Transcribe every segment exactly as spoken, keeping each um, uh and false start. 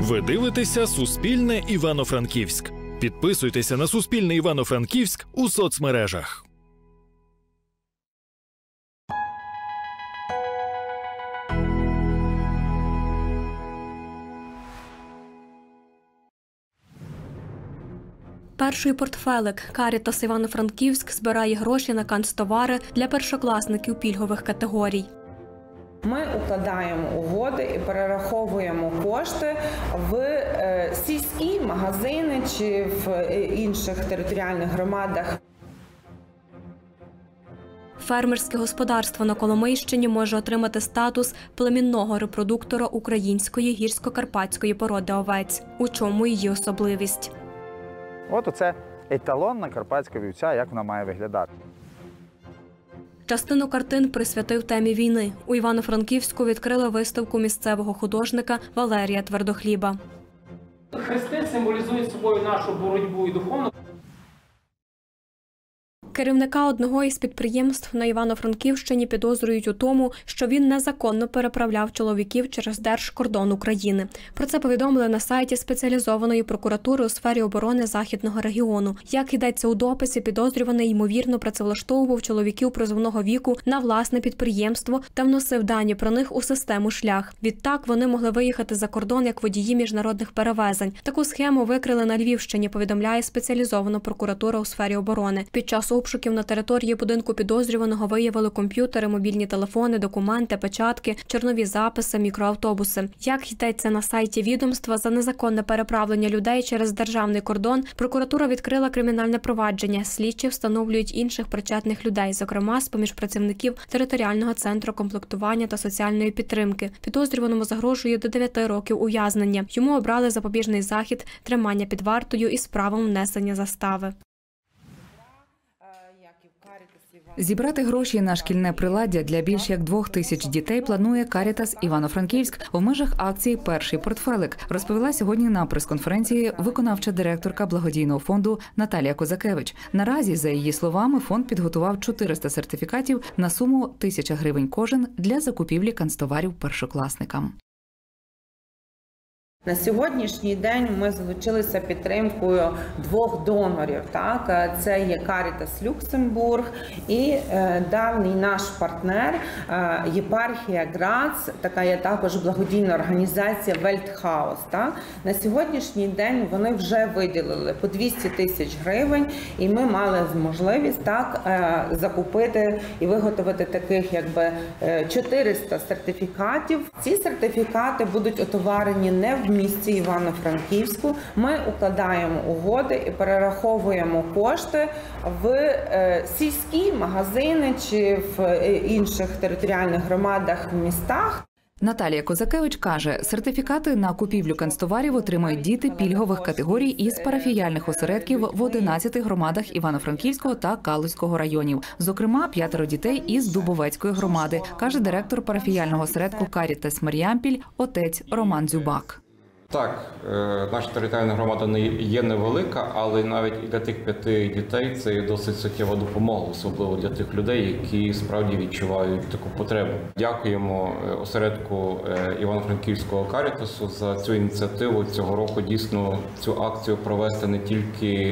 Ви дивитеся «Суспільне Івано-Франківськ». Підписуйтеся на «Суспільне Івано-Франківськ» у соцмережах. Перший портфелик «Карітас Івано-Франківськ» збирає гроші на канцтовари для першокласників пільгових категорій. Ми укладаємо угоди і перераховуємо кошти в сільські магазини чи в інших територіальних громадах. Фермерське господарство на Коломийщині може отримати статус племінного репродуктора української гірсько-карпатської породи овець. У чому її особливість? От оце еталонна карпатська вівця, як вона має виглядати. Частину картин присвятив темі війни. У Івано-Франківську відкрили виставку місцевого художника Валерія Твердохліба. Хрести символізують собою нашу боротьбу і духовну. Керівника одного із підприємств на Івано-Франківщині підозрюють у тому, що він незаконно переправляв чоловіків через держкордон України. Про це повідомили на сайті спеціалізованої прокуратури у сфері оборони Західного регіону. Як йдеться у дописі, підозрюваний, ймовірно, працевлаштовував чоловіків призовного віку на власне підприємство та вносив дані про них у систему «Шлях». Відтак вони могли виїхати за кордон як водії міжнародних перевезень. Таку схему викрили на Львівщині, повідомляє спеціалізована прокуратура у сфері оборони. Під час обшуків на території будинку підозрюваного виявили комп'ютери, мобільні телефони, документи, печатки, чорнові записи, мікроавтобуси. Як йдеться на сайті відомства, за незаконне переправлення людей через державний кордон прокуратура відкрила кримінальне провадження. Слідчі встановлюють інших причетних людей, зокрема з-поміж працівників територіального центру комплектування та соціальної підтримки. Підозрюваному загрожує до дев'яти років ув'язнення. Йому обрали запобіжний захід, тримання під вартою із правом внесення застави. Зібрати гроші на шкільне приладдя для більш як двох тисяч дітей планує «Карітас Івано-Франківськ» в межах акції «Перший портфелик», розповіла сьогодні на прес-конференції виконавча директорка благодійного фонду Наталія Козакевич. Наразі, за її словами, фонд підготував чотириста сертифікатів на суму тисяча гривень кожен для закупівлі канцтоварів першокласникам. На сьогоднішній день ми залучилися підтримкою двох донорів. Так? Це є «Карітас Люксембург» і е, давній наш партнер е, єпархія Грац, така є також благодійна організація «Вельтхаус». Так? На сьогоднішній день вони вже виділили по двісті тисяч гривень, і ми мали можливість так, е, закупити і виготовити таких якби чотириста сертифікатів. Ці сертифікати будуть отоварені не в місті Івано-Франківську. Ми укладаємо угоди і перераховуємо кошти в сільські магазини чи в інших територіальних громадах, містах. Наталія Козакевич каже, сертифікати на купівлю канцтоварів отримають діти пільгових категорій із парафіяльних осередків в одинадцяти громадах Івано-Франківського та Калузького районів. Зокрема, п'ятеро дітей із Дубовецької громади, каже директор парафіяльного осередку «Карітас Маріампіль» отець Роман Дзюбак. Так, наша територіальна громада не є невелика, але навіть і для тих п'яти дітей це є досить суттєва допомога, особливо для тих людей, які справді відчувають таку потребу. Дякуємо осередку Івано-Франківського «Карітасу» за цю ініціативу. Цього року дійсно цю акцію провести не тільки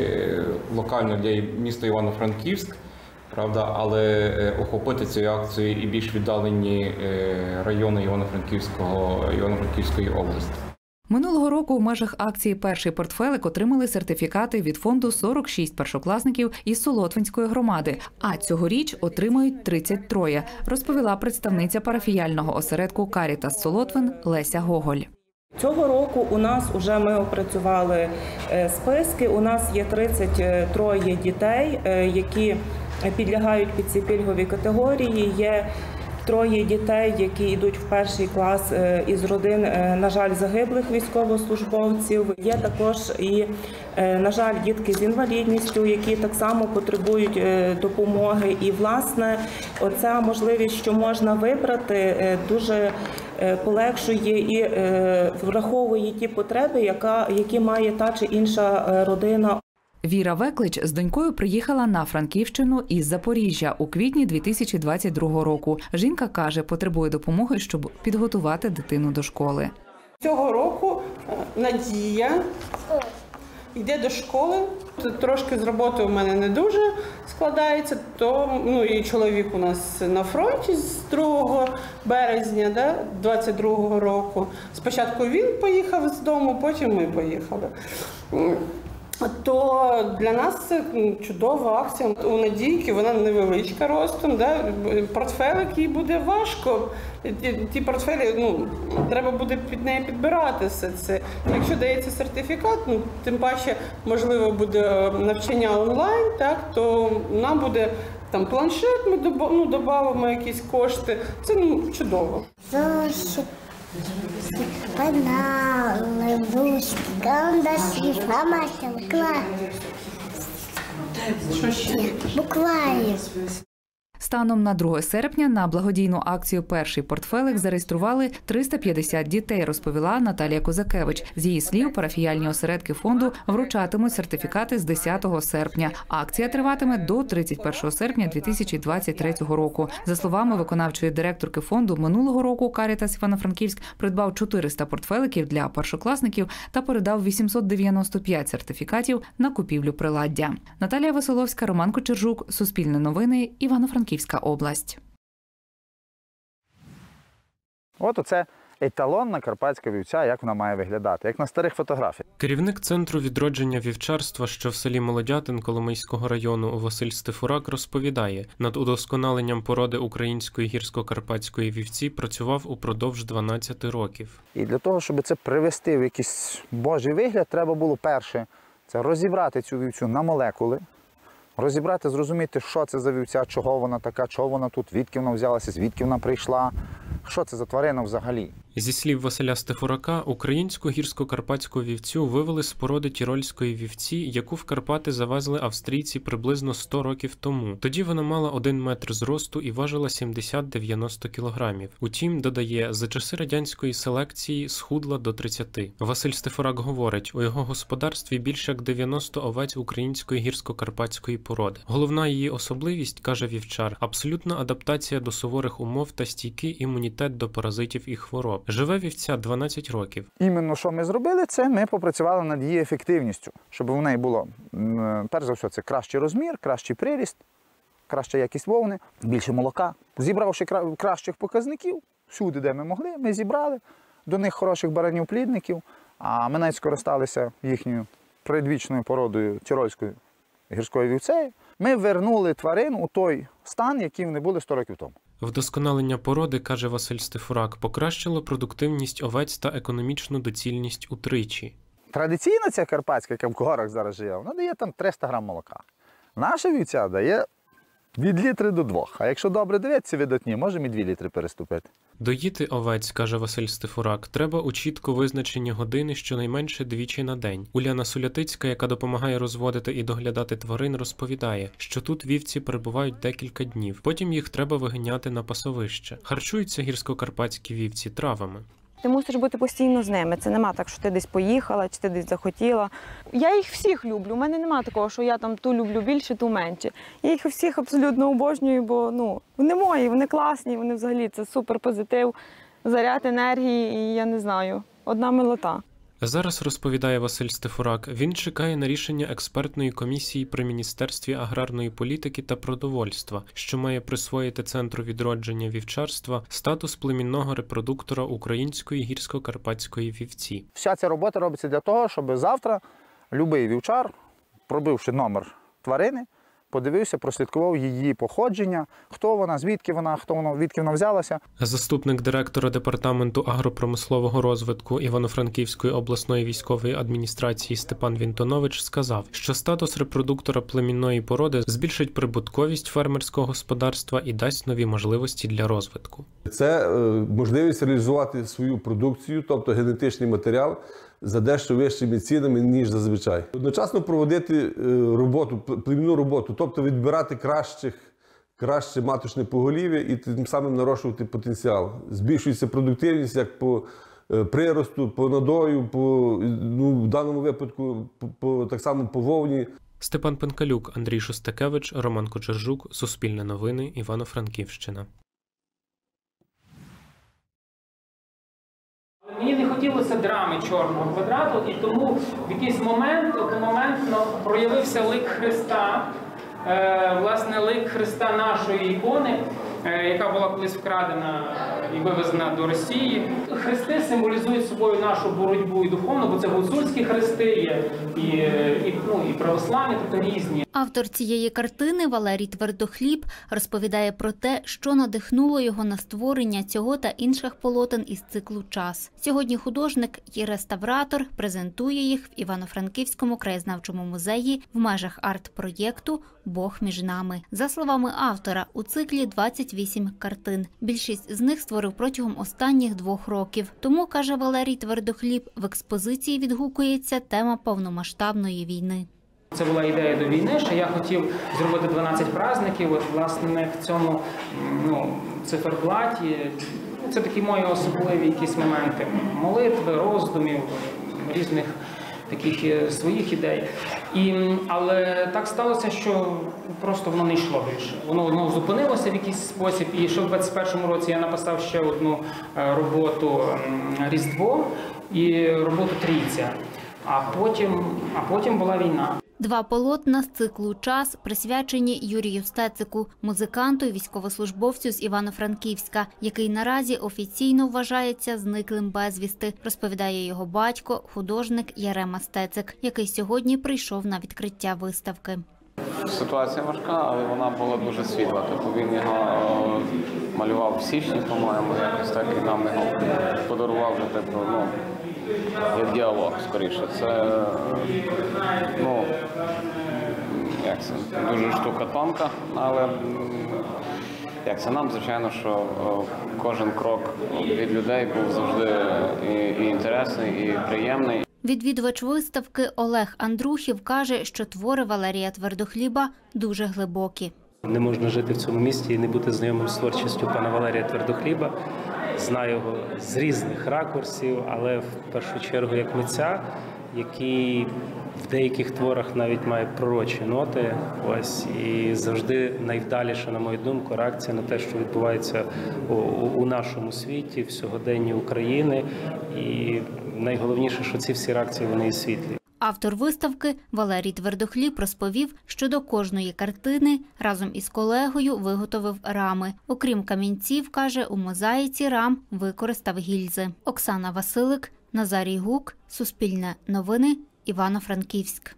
локально для міста Івано-Франківськ, правда, але охопити цією акцією і більш віддалені райони Івано-Франківського, Івано-Франківської області. Минулого року в межах акції «Перший портфелик» отримали сертифікати від фонду сорок шість першокласників із Солотвинської громади, а цьогоріч отримають тридцять три, розповіла представниця парафіяльного осередку «Карітас Солотвин» Леся Гоголь. Цього року у нас вже ми опрацювали списки, у нас є тридцять три дітей, які підлягають під ці пільгові категорії, є троє дітей, які йдуть в перший клас із родин, на жаль, загиблих військовослужбовців. Є також і, на жаль, дітки з інвалідністю, які так само потребують допомоги. І, власне, оця можливість, що можна вибрати, дуже полегшує і враховує ті потреби, які має та чи інша родина. Віра Веклич з донькою приїхала на Франківщину із Запоріжжя у квітні дві тисячі двадцять другого року. Жінка каже, потребує допомоги, щоб підготувати дитину до школи. Цього року Надія. Йде до школи. Трошки з роботи у мене не дуже складається, то ну, і чоловік у нас на фронті з другого березня да, двадцять другого року. Спочатку він поїхав з дому, потім ми поїхали. То для нас це чудова акція. У Надійки вона невеличка ростом, да? Портфелик їй буде важко. Ті, ті портфелі, ну, треба буде під неї підбирати все це. Якщо дається сертифікат, ну, тим паче, можливо, буде навчання онлайн, так, то нам буде там планшет, ми ну, додамо якісь кошти. Це ну, чудово. Пенали, ручки, карандаші, фломастери, клас. Що ще? Буквально. Станом на друге серпня на благодійну акцію «Перший портфелик» зареєстрували триста п'ятдесят дітей, розповіла Наталія Козакевич. З її слів, парафіяльні осередки фонду вручатимуть сертифікати з десятого серпня. Акція триватиме до тридцять першого серпня дві тисячі двадцять третього року. За словами виконавчої директорки фонду, минулого року Карітас Івано-Франківськ придбав чотириста портфеликів для першокласників та передав вісімсот дев'яносто п'ять сертифікатів на купівлю приладдя. Наталія Веселовська, Роман Кочержук, Суспільне новини, Івано-Франківськ. Київська область. От оце еталонна карпатська вівця, як вона має виглядати, як на старих фотографіях. Керівник Центру відродження вівчарства, що в селі Молодятин Коломийського району Василь Стефурак розповідає, над удосконаленням породи української гірсько-карпатської вівці працював упродовж дванадцяти років. І для того, щоб це привести в якийсь божий вигляд, треба було перше – це розібрати цю вівцю на молекули, розібрати, зрозуміти, що це за вівця, чого вона така, чого вона тут, звідки вона взялася, звідки вона прийшла, що це за тварина взагалі. Зі слів Василя Стефурака, українську гірсько-карпатську вівцю вивели з породи тірольської вівці, яку в Карпати завезли австрійці приблизно сто років тому. Тоді вона мала один метр зросту і важила сімдесят-дев'яносто кілограмів. Утім, додає, за часи радянської селекції схудла до тридцяти. Василь Стефурак говорить, у його господарстві більше як дев'яносто овець української гірсько-карпатської породи. Головна її особливість, каже вівчар, абсолютна адаптація до суворих умов та стійкий імунітет до паразитів і хвороб. Живе вівця дванадцять років. Іменно що ми зробили, це ми попрацювали над її ефективністю, щоб у неї було, перш за все, це кращий розмір, кращий приріст, краща якість вовни, більше молока. Зібравши кращих показників, всюди, де ми могли, ми зібрали до них хороших баранів-плідників, а ми навіть скористалися їхньою предвічною породою тірольською гірською вівцею. Ми вернули тварин у той стан, який вони були сто років тому. Вдосконалення породи, каже Василь Стефурак, покращило продуктивність овець та економічну доцільність утричі. Традиційна ця карпатська, яка в горах зараз живе, вона дає там триста грам молока. Наша вівця дає від літри до двох. А якщо добре дивитися видатні, можемо і дві літри переступити. Доїти овець, каже Василь Стефурак, треба у чітко визначені години щонайменше двічі на день. Уляна Сулятицька, яка допомагає розводити і доглядати тварин, розповідає, що тут вівці перебувають декілька днів. Потім їх треба виганяти на пасовище. Харчуються гірсько-карпатські вівці травами. Ти мусиш бути постійно з ними. Це нема так, що ти десь поїхала, чи ти десь захотіла. Я їх всіх люблю. У мене нема такого, що я там ту люблю більше, ту менше. Я їх всіх абсолютно обожнюю, бо ну, вони мої, вони класні, вони взагалі це супер позитив, заряд енергії і я не знаю, одна милота. Зараз, розповідає Василь Стефурак, він чекає на рішення експертної комісії при Міністерстві аграрної політики та продовольства, що має присвоїти Центру відродження вівчарства статус племінного репродуктора української гірсько-карпатської вівці. Вся ця робота робиться для того, щоб завтра будь-який вівчар, пробивши номер тварини, подивився, прослідкував її походження, хто вона, звідки вона, хто вона, відки вона взялася. Заступник директора Департаменту агропромислового розвитку Івано-Франківської обласної військової адміністрації Степан Вінтонович сказав, що статус репродуктора племінної породи збільшить прибутковість фермерського господарства і дасть нові можливості для розвитку. Це можливість реалізувати свою продукцію, тобто генетичний матеріал, за дещо вищими цінами, ніж зазвичай. Одночасно проводити роботу, племінну роботу, тобто відбирати кращих, краще маточне поголів'я і тим самим нарощувати потенціал. Збільшується продуктивність як по приросту, по надою, по, ну, в даному випадку по, по, так само по вовні. Степан Пенкалюк, Андрій Шостакевич, Роман Кочержук, Суспільне новини, Івано-Франківщина. Мені не хотілося драми чорного квадрату, і тому в якийсь момент, одномоментно проявився лик Христа, е, власне, лик Христа нашої ікони, е, яка була колись вкрадена і вивезена до Росії. Хрести символізують собою нашу боротьбу і духовну, бо це гуцульські хрести є, і, і, ну, і православні, тобто різні. Автор цієї картини Валерій Твердохліб розповідає про те, що надихнуло його на створення цього та інших полотен із циклу «Час». Сьогодні художник і реставратор презентує їх в Івано-Франківському краєзнавчому музеї в межах арт-проєкту «Бог між нами». За словами автора, у циклі двадцять вісім картин. Більшість з них створив протягом останніх двох років. Тому, каже Валерій Твердохліб, в експозиції відгукується тема повномасштабної війни. Це була ідея до війни, що я хотів зробити дванадцять праздників, от, власне, в цьому ну, циферблаті. Це такі мої особливі якісь моменти молитви, роздумів, різних таких своїх ідей. І, але так сталося, що просто воно не йшло більше. Воно, воно зупинилося в якийсь спосіб, і ще в двадцять першому році я написав ще одну роботу «Різдво» і роботу «Трійця». А потім, а потім була війна. Два полотна з циклу «Час» присвячені Юрію Стецику, музиканту і військовослужбовцю з Івано-Франківська, який наразі офіційно вважається зниклим безвісти, розповідає його батько, художник Ярема Стецик, який сьогодні прийшов на відкриття виставки. Ситуація важка, але вона була дуже світла. Тобто він його малював в січні, по-моєму, якось так, і нам його подарував вже, тобто, ну, є діалог, скоріше. Це, ну, як це, дуже штука тонка, але, як це, нам, звичайно, що кожен крок від людей був завжди і, і інтересний, і приємний. Відвідувач виставки Олег Андрухів каже, що твори Валерія Твердохліба дуже глибокі. Не можна жити в цьому місті і не бути знайомим з творчістю пана Валерія Твердохліба. Знаю його з різних ракурсів, але в першу чергу як митця, який в деяких творах навіть має пророчі ноти. Ось, і завжди найвдаліша, на мою думку, реакція на те, що відбувається у, у нашому світі, в сьогоденні України. І найголовніше, що ці всі реакції, вони і світлі. Автор виставки Валерій Твердохліб розповів, що до кожної картини разом із колегою виготовив рами. Окрім камінців, каже, у мозаїці рам використав гільзи. Оксана Василик, Назарій Гук, Суспільне новини, Івано-Франківськ.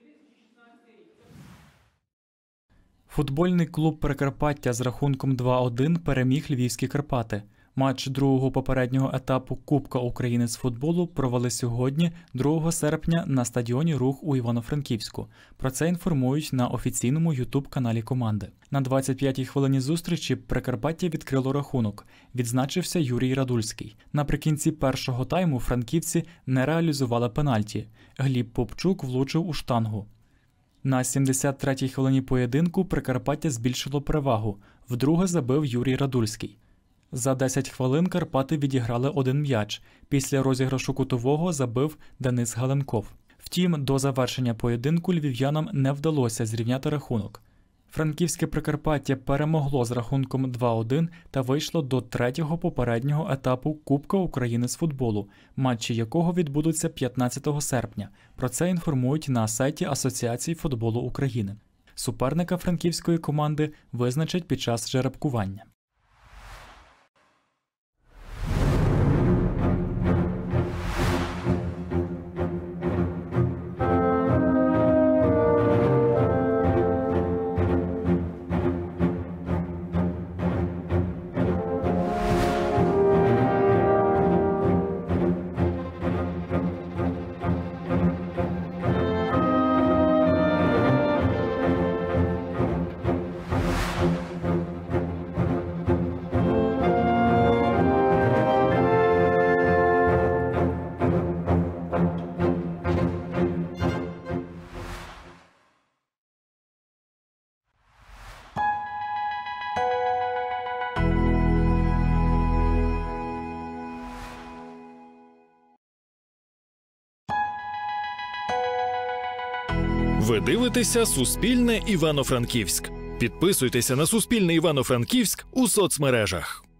Футбольний клуб «Прикарпаття» з рахунком два один переміг львівські Карпати. Матч другого попереднього етапу Кубка України з футболу провели сьогодні, другого серпня, на стадіоні «Рух» у Івано-Франківську. Про це інформують на офіційному ютуб-каналі команди. На двадцять п'ятій хвилині зустрічі Прикарпаття відкрило рахунок. Відзначився Юрій Радульський. Наприкінці першого тайму франківці не реалізували пенальті. Гліб Попчук влучив у штангу. На сімдесят третій хвилині поєдинку Прикарпаття збільшило перевагу. Вдруге забив Юрій Радульський. За десять хвилин Карпати відіграли один м'яч. Після розіграшу кутового забив Денис Галенков. Втім, до завершення поєдинку львів'янам не вдалося зрівняти рахунок. Франківське Прикарпаття перемогло з рахунком два один та вийшло до третього попереднього етапу Кубка України з футболу, матчі якого відбудуться п'ятнадцятого серпня. Про це інформують на сайті Асоціації футболу України. Суперника франківської команди визначать під час жеребкування. Ви дивитеся «Суспільне Івано-Франківськ». Підписуйтеся на «Суспільне Івано-Франківськ» у соцмережах.